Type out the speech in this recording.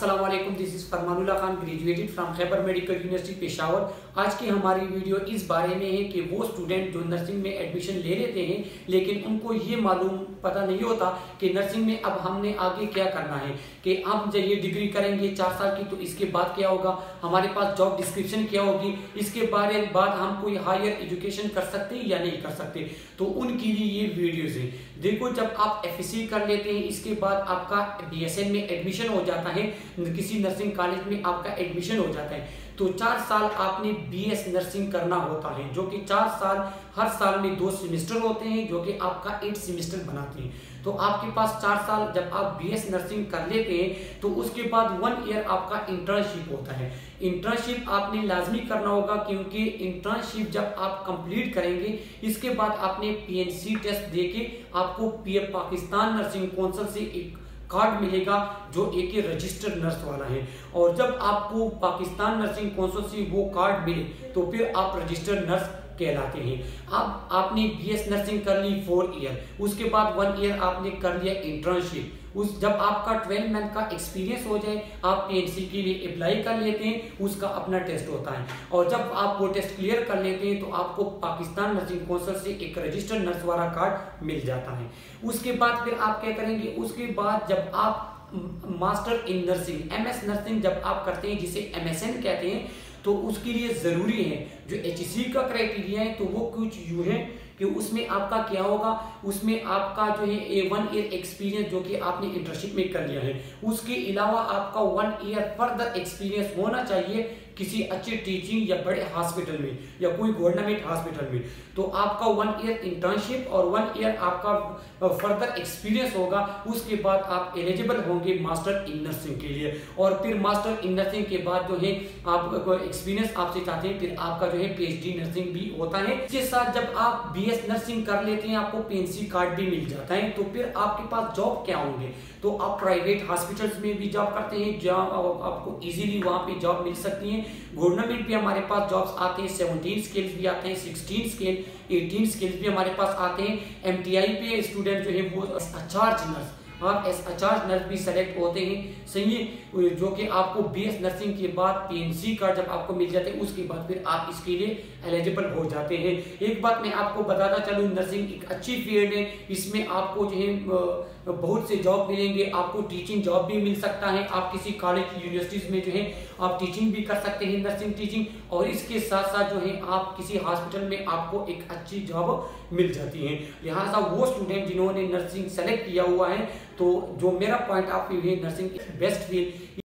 अस्सलाम वालेकुम, this is Farmanullah Khan, graduated from Khyber medical university Peshawar. आज की हमारी वीडियो इस बारे में है कि वो स्टूडेंट जो नर्सिंग में एडमिशन ले लेते हैं लेकिन उनको ये मालूम पता नहीं होता कि नर्सिंग में अब हमने आगे क्या करना है, कि हम जब ये डिग्री करेंगे 4 साल की तो इसके बाद क्या होगा, हमारे पास जॉब डिस्क्रिप्शन क्या होगी, इसके बाद हम कोई हायर एजुकेशन कर सकते हैं या नहीं कर सकते। तो उनके लिए ये वीडियोज़ हैं। देखो, जब आप एफएससी कर लेते हैं इसके बाद आपका बीएसएन में एडमिशन हो जाता है, किसी नर्सिंग कॉलेज में आपका एडमिशन हो जाता है, तो 4 साल आपने बीएस नर्सिंग करना होता है, जो कि 4 साल, हर साल में 2 सेमेस्टर होते हैं जो कि आपका 8 सेमेस्टर बनाते हैं। तो आपके पास 4 साल जब आप बीएस नर्सिंग कर लेते हैं तो उसके बाद 1 ईयर आपका इंटर्नशिप होता है। इंटर्नशिप आपने लाजमी करना होगा, क्योंकि इंटर्नशिप जब आप कंप्लीट करेंगे इसके बाद आपने पीएनसी टेस्ट देके आपको पाकिस्तान नर्सिंग काउंसिल से एक कार्ड मिलेगा जो एक रजिस्टर्ड नर्स वाला है। और जब आपको पाकिस्तान नर्सिंग काउंसिल से वो कार्ड मिले तो फिर आप रजिस्टर्ड नर्स कहलाते हैं। अब आपने बीएस नर्सिंग कर ली 4 ईयर, उसके बाद 1 ईयर आपने कर लिया इंटर्नशिप। जब आपका 12 मंथ का एक्सपीरियंस हो जाए आप पीएनसी के लिए अप्लाई कर लेते हैं, उसका अपना टेस्ट होता है। और जब आप वो टेस्ट क्लियर कर लेते हैं तो आपको पाकिस्तान नर्सिंग काउंसिल से एक रजिस्टर्ड नर्स वाला कार्ड मिल जाता है। उसके बाद फिर आप क्या करेंगे, उसके बाद जब आप master in nursing, MS nursing जब आप करते हैं, जिसे एमएसएन कहते हैं, तो उसके लिए ज़रूरी है जो एचसी का क्राइटेरिया है, तो वो कुछ यूँ है कि उसमें आपका क्या होगा, उसमें आपका जो है 1 ईयर एक्सपीरियंस जो कि आपने इंटर्नशिप में कर लिया है, उसके अलावा आपका 1 ईयर फर्दर एक्सपीरियंस होना चाहिए किसी अच्छे टीचिंग या बड़े हॉस्पिटल में या कोई गवर्नमेंट हॉस्पिटल में। तो आपका 1 ईयर इंटर्नशिप और 1 ईयर आपका फर्दर एक्सपीरियंस होगा। उसके बाद आप एलिजिबल होंगे मास्टर इन नर्सिंग के लिए। और फिर मास्टर इन नर्सिंग के बाद जो है आप एक्सपीरियंस आपसे चाहते हैं, फिर आपका जो है पीएचडी नर्सिंग भी होता है। इसके साथ जब आप बीएस नर्सिंग कर लेते हैं आपको पीएनसी कार्ड भी मिल जाता है। तो फिर आपके पास जॉब क्या होंगे, तो आप प्राइवेट हॉस्पिटल्स में भी जॉब करते हैं जहाँ आपको इजीली वहाँ पे जॉब मिल सकती है। गवर्नमेंट भी हमारे पास जॉब्स आते हैं, 17 स्केल्स भी आते हैं, 16 स्केल, 18 स्केल्स भी हमारे पास आते हैं। एमटीआई पे स्टूडेंट जो है वो एचआर नर्स, आप एचआर नर्स भी सेलेक्ट होते हैं, सही है, जो कि आपको बीएस नर्सिंग के बाद पीएनसी का जब आपको मिल जाते हैं उसके बाद फिर आप इसके लिए एलिजिबल हो जाते हैं। एक बात मैं आपको बताता चलूँ, नर्सिंग एक अच्छी फील्ड है, इसमें आपको जो है बहुत से जॉब मिलेंगे, आपको टीचिंग जॉब भी मिल सकता है, आप किसी कॉलेज यूनिवर्सिटीज में जो है आप टीचिंग भी कर सकते हैं, नर्सिंग टीचिंग, और इसके साथ साथ जो है आप किसी हॉस्पिटल में आपको एक अच्छी जॉब मिल जाती है। लिहाजा वो स्टूडेंट जिन्होंने नर्सिंग सेलेक्ट किया हुआ है, तो जो मेरा पॉइंट ऑफ व्यू है, नर्सिंग बेस्ट फील्ड